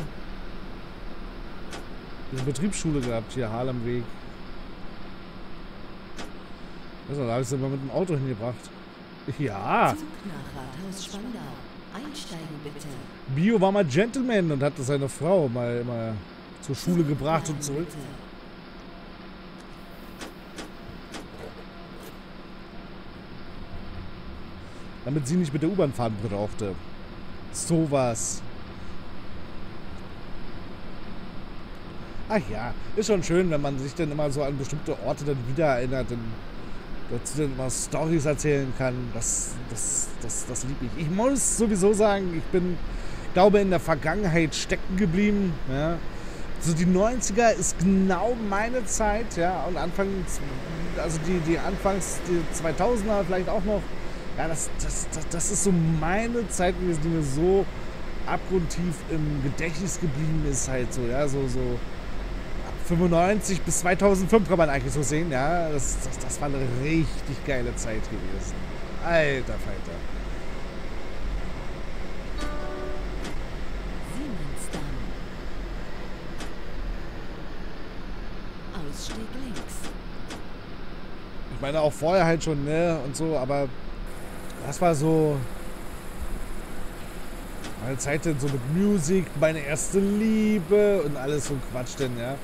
eine Betriebsschule gehabt, hier Haarlemweg. Also, da habe ich sie mal mit dem Auto hingebracht. Ja. Zug nach Rathaus Spandau. Einsteigen bitte. Bio war mal Gentleman und hatte seine Frau mal immer zur Schule gebracht und zurück. Bitte. Damit sie nicht mit der U-Bahn fahren brauchte. Sowas. Ach ja, ist schon schön, wenn man sich dann immer so an bestimmte Orte dann wieder erinnert und dazu dann immer Storys erzählen kann. Das, das, das, das liebe ich. Ich muss sowieso sagen, ich bin, glaube, in der Vergangenheit stecken geblieben. Ja. So die neunziger ist genau meine Zeit, ja, und Anfang, also die, die Anfangs, die zweitausender vielleicht auch noch. Ja, das, das, das, das ist so meine Zeit gewesen, die mir so abgrundtief im Gedächtnis geblieben ist, halt so, ja, so, so ab fünfundneunzig bis zweitausendfünf kann man eigentlich so sehen, ja. Das, das, das war eine richtig geile Zeit gewesen. Alter Falter. Siemensdamm. Ausstieg links. Ich meine auch vorher halt schon, ne, und so, aber das war so meine Zeit denn so mit Musik, meine erste Liebe und alles so ein Quatsch denn, ja.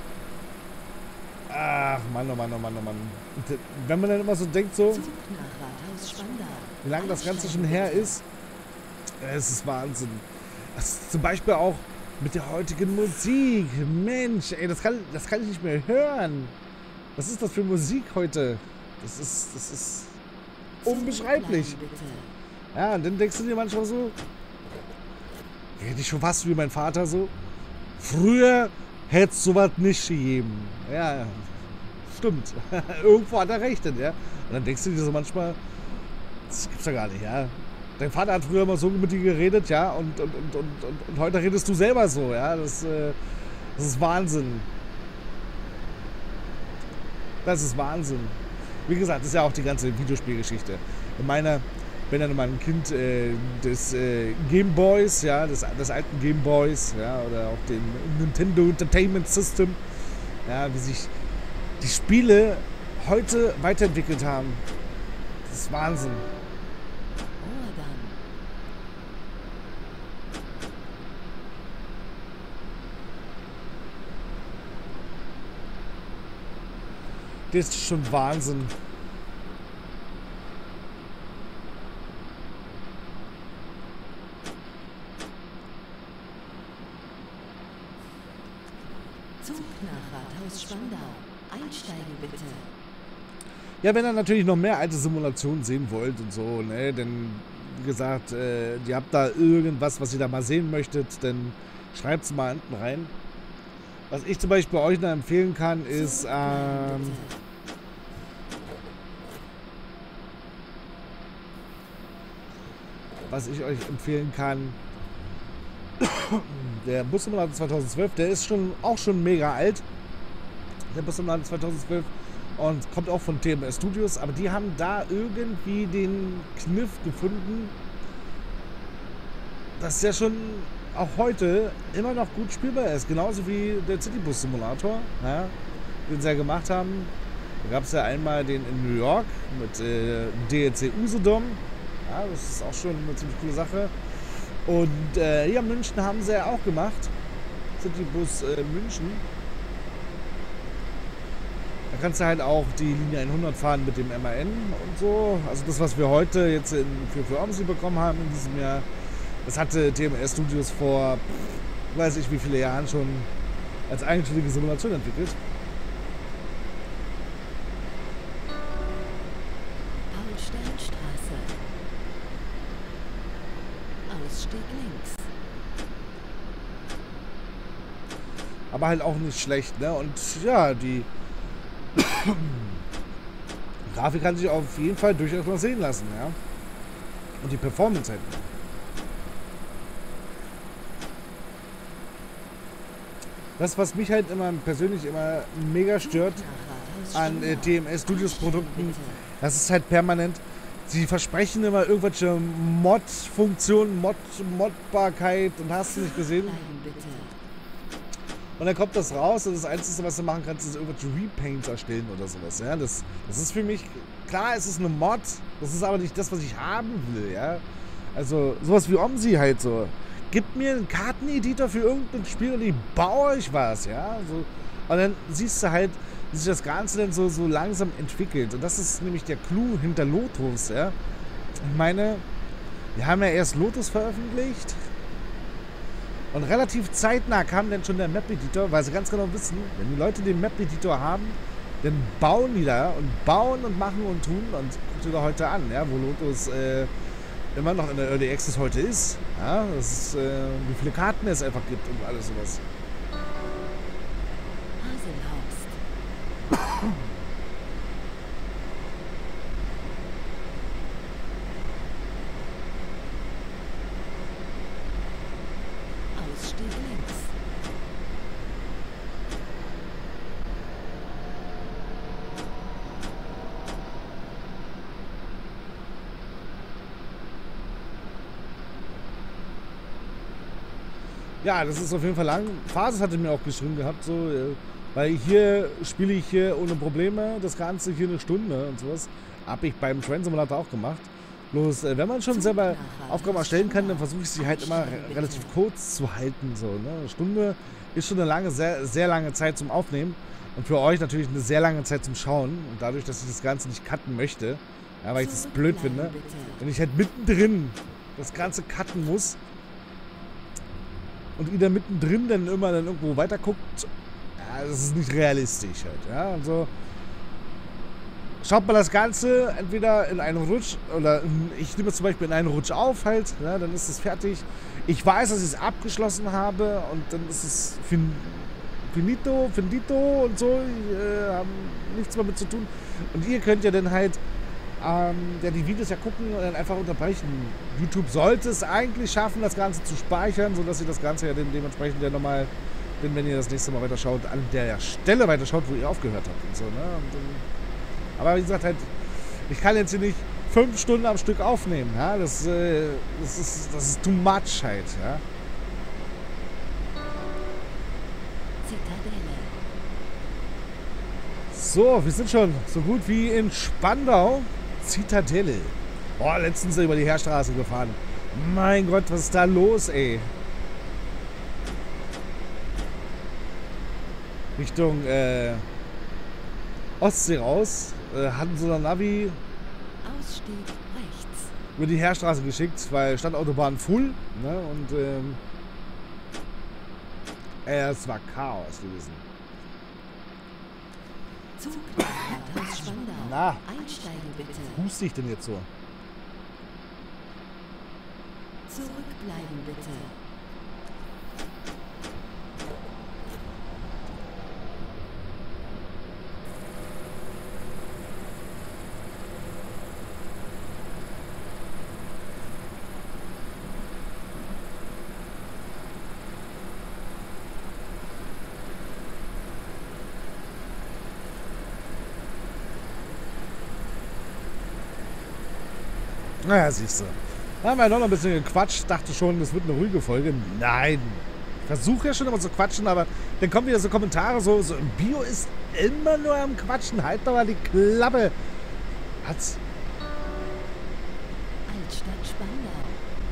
Ach, Mann, oh Mann, oh Mann, oh Mann. Und wenn man dann immer so denkt, so, Zug nach Rathaus Spandau. wie lange das Ganze schon her ist, es ist Wahnsinn. Das zum Beispiel auch mit der heutigen Musik. Mensch, ey, das kann, das kann ich nicht mehr hören. Was ist das für Musik heute? Das ist, das ist unbeschreiblich. Ja, und dann denkst du dir manchmal so, hätte ich schon fast wie mein Vater so, früher hätte es sowas nicht gegeben. Ja, stimmt. Irgendwo hat er recht, denn, ja. Und dann denkst du dir so manchmal, das gibt's ja gar nicht, ja. Dein Vater hat früher immer so mit dir geredet, ja, und, und, und, und, und, und heute redest du selber so, ja. Das, äh, das ist Wahnsinn. Das ist Wahnsinn. Wie gesagt, das ist ja auch die ganze Videospielgeschichte. In meiner, bin dann immer ein Kind äh, des äh, Gameboys, ja, des, des alten Gameboys, ja, oder auch dem Nintendo Entertainment System, ja, wie sich die Spiele heute weiterentwickelt haben. Das ist Wahnsinn. Ohrdamm. Das ist schon Wahnsinn. Zug nach Rathaus Spandau. Einsteigen bitte. Ja, wenn ihr natürlich noch mehr alte Simulationen sehen wollt und so, ne, denn wie gesagt, äh, ihr habt da irgendwas, was ihr da mal sehen möchtet, dann schreibt es mal unten rein. Was ich zum Beispiel euch noch empfehlen kann, ist, ähm, was ich euch empfehlen kann, der Bussimulator zweitausendzwölf, der ist schon auch schon mega alt, der Bussimulator zweitausendzwölf, und kommt auch von T M S Studios, aber die haben da irgendwie den Kniff gefunden, dass der schon auch heute immer noch gut spielbar ist, genauso wie der Citybus Simulator, ja, den sie ja gemacht haben. Da gab es ja einmal den in New York mit äh, D L C Usedom, ja, das ist auch schon eine ziemlich coole Sache. Und äh, hier in München haben sie ja auch gemacht, Citybus äh, München. Da kannst du halt auch die Linie hundert fahren mit dem M A N und so. Also das, was wir heute jetzt in, für, für OMSI bekommen haben in diesem Jahr, das hatte T M S Studios vor, pff, weiß ich wie viele Jahren schon als eigenständige Simulation entwickelt. Paul-Stern-Straße. Ausstieg links. Aber halt auch nicht schlecht, ne? Und ja, die Grafik kann sich auf jeden Fall durchaus mal sehen lassen, ja. Und die Performance halt. Das, was mich halt immer persönlich immer mega stört an äh, T M S Studios Produkten, das ist halt permanent, sie versprechen immer irgendwelche Mod-Funktionen, Mod, Modbarkeit und hast du nicht gesehen. Und dann kommt das raus und das Einzige, was du machen kannst, ist irgendwelche Repaints erstellen oder sowas. Ja? Das, das ist für mich, klar, es ist eine Mod, das ist aber nicht das, was ich haben will. Ja? Also sowas wie OMSI halt so. Gebt mir einen Karteneditor für irgendein Spiel und ich baue euch was. Ja? So, und dann siehst du halt, wie sich das Ganze dann so, so langsam entwickelt. Und das ist nämlich der Clou hinter Lotus. Ja? Ich meine, wir haben ja erst Lotus veröffentlicht. Und relativ zeitnah kam dann schon der Map-Editor, weil sie ganz genau wissen, wenn die Leute den Map-Editor haben, dann bauen die da und bauen und machen und tun. Und guckt ihr da heute an, ja, wo Lotus äh, immer noch in der Early Access heute ist. Ja, das ist, äh, wie viele Karten es einfach gibt und alles sowas. Haselhorst. Ausstieg links. Ja, das ist auf jeden Fall lang. Phases hatte mir auch geschrieben gehabt, so, äh, weil hier spiele ich hier ohne Probleme das Ganze hier eine Stunde und sowas. Habe ich beim Train Simulator auch gemacht. Bloß, äh, wenn man schon selber Aufgaben erstellen kann, dann versuche ich sie halt immer re relativ kurz zu halten. So, ne? Eine Stunde ist schon eine lange, sehr, sehr lange Zeit zum Aufnehmen. Und für euch natürlich eine sehr lange Zeit zum Schauen. Und dadurch, dass ich das Ganze nicht cutten möchte, ja, weil ich das blöd finde, wenn ich halt mittendrin das Ganze cutten muss und ihr da mittendrin dann immer dann irgendwo weiter guckt, ja, das ist nicht realistisch halt. Ja? Also schaut man das Ganze entweder in einen Rutsch, oder ich nehme es zum Beispiel in einen Rutsch auf halt, ja, dann ist es fertig. Ich weiß, dass ich es abgeschlossen habe und dann ist es fin finito, finito und so, äh, haben nichts mehr mit zu tun. Und ihr könnt ja dann halt ähm, ja, die Videos ja gucken und dann einfach unterbrechen. YouTube sollte es eigentlich schaffen, das Ganze zu speichern, sodass ihr das Ganze ja dann dementsprechend ja nochmal, wenn ihr das nächste Mal weiterschaut, an der Stelle weiterschaut, wo ihr aufgehört habt und so, ne? Und dann, aber wie gesagt, halt, ich kann jetzt hier nicht fünf Stunden am Stück aufnehmen. Ja? Das, äh, das, ist, das ist too much halt. Ja? So, wir sind schon so gut wie in Spandau. Zitadelle. Boah, letztens über die Heerstraße gefahren. Mein Gott, was ist da los, ey? Richtung äh, Ostsee raus. Äh, hatten so ein Navi Ausstieg rechts. über die Heerstraße geschickt, weil Stadtautobahn full, ne? Und ähm, äh, es war Chaos gewesen. Zug nach Rathaus Spandau. Na. Einsteigen bitte. Huste ich denn jetzt so? Zurückbleiben bitte. Naja, siehst du. Da haben wir noch ein bisschen gequatscht. Dachte schon, das wird eine ruhige Folge. Nein. Ich versuche ja schon immer zu quatschen, aber dann kommen wieder so Kommentare, so, so Bio ist immer nur am Quatschen. Halt doch mal die Klappe. Hat's. Altstadt Spandau.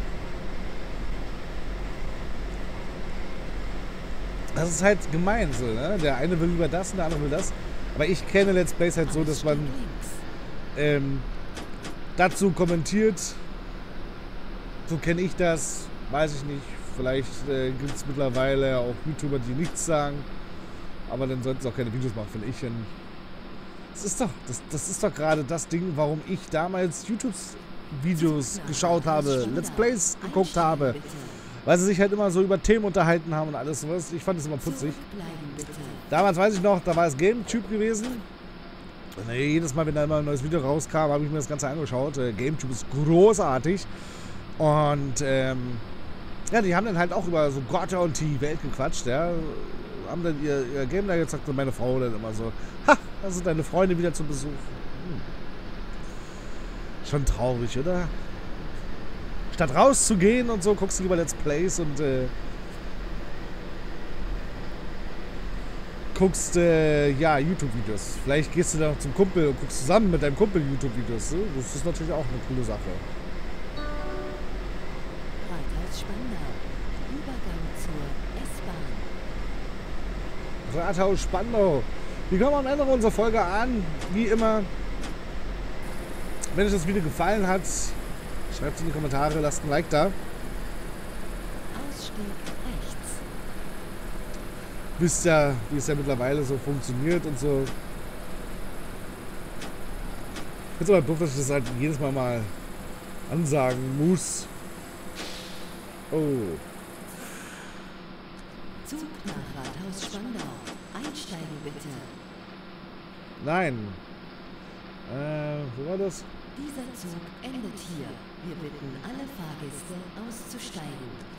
Das ist halt gemein so, ne? Der eine will lieber das und der andere will das. Aber ich kenne Let's Plays halt so, dass man ähm, dazu kommentiert. So kenne ich das. Weiß ich nicht. Vielleicht äh, gibt es mittlerweile auch YouTuber, die nichts sagen. Aber dann sollten sie auch keine Videos machen, finde ich. Das ist doch, das, das ist doch gerade das Ding, warum ich damals YouTube-Videos geschaut habe, Let's Plays geguckt habe. Weil sie sich halt immer so über Themen unterhalten haben und alles sowas. Ich fand das immer putzig. Damals weiß ich noch, da war es GameTube gewesen. Und jedes Mal, wenn da immer ein neues Video rauskam, habe ich mir das Ganze angeschaut. Äh, GameTube ist großartig. Und ähm, ja, die haben dann halt auch über so Gott und die Welt gequatscht, ja. Haben dann ihr, ihr Game da gezockt und meine Frau dann immer so, ha, da sind deine Freunde wieder zu Besuch. Hm. Schon traurig, oder? Statt rauszugehen und so, guckst du lieber Let's Plays und äh, guckst, äh, ja, YouTube-Videos. Vielleicht gehst du dann noch zum Kumpel und guckst zusammen mit deinem Kumpel YouTube-Videos. Ne? Das ist natürlich auch eine coole Sache. Rathaus Spandau. Übergang zur S-Bahn. Rathaus Spandau. Wir kommen am Ende unserer Folge an. Wie immer, wenn euch das Video gefallen hat, schreibt es in die Kommentare, lasst ein Like da. Ausstieg rechts. Wisst ja, wie es ja mittlerweile so funktioniert und so. Ich finde es aber doof, dass ich das halt jedes Mal mal ansagen muss. Oh. Zug nach Rathaus Spandau. Einsteigen bitte. Nein. Äh, wo war das? Dieser Zug endet hier. Wir bitten alle Fahrgäste auszusteigen.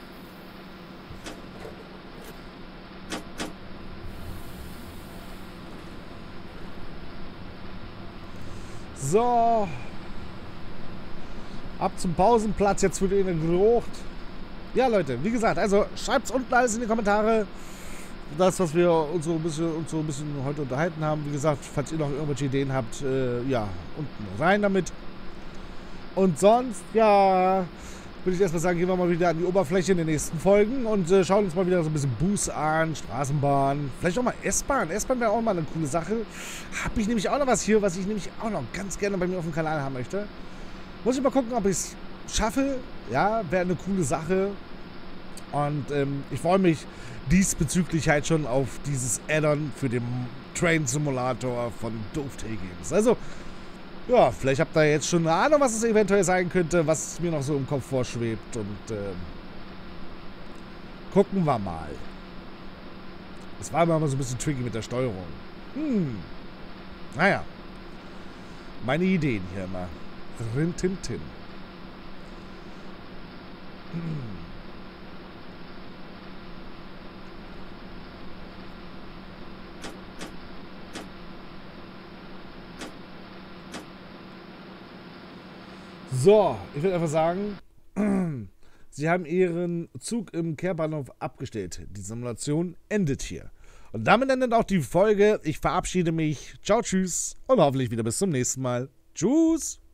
So. Ab zum Pausenplatz. Jetzt wird ihnen gerucht. ja, Leute, wie gesagt, also schreibt's unten alles in die Kommentare. Das, was wir uns so ein bisschen, uns so ein bisschen heute unterhalten haben. Wie gesagt, falls ihr noch irgendwelche Ideen habt, äh, ja, unten rein damit. Und sonst, ja, würde ich erstmal sagen, gehen wir mal wieder an die Oberfläche in den nächsten Folgen und äh, schauen uns mal wieder so ein bisschen Bus an, Straßenbahn, vielleicht auch mal S-Bahn. S-Bahn wäre auch mal eine coole Sache. Habe ich nämlich auch noch was hier, was ich nämlich auch noch ganz gerne bei mir auf dem Kanal haben möchte. Muss ich mal gucken, ob ich es schaffe. Ja, wäre eine coole Sache. Und ähm, ich freue mich diesbezüglich halt schon auf dieses Add-on für den Train Simulator von Dovetail Games. Also, ja, vielleicht habt ihr jetzt schon eine Ahnung, was es eventuell sein könnte, was mir noch so im Kopf vorschwebt. Und ähm, gucken wir mal. Es war immer so ein bisschen tricky mit der Steuerung. Hm. Naja. Meine Ideen hier immer. Rintintin. Hm. So, ich würde einfach sagen, Sie haben Ihren Zug im Kehrbahnhof abgestellt. Die Simulation endet hier. Und damit endet auch die Folge. Ich verabschiede mich. Ciao, tschüss und hoffentlich wieder bis zum nächsten Mal. Tschüss.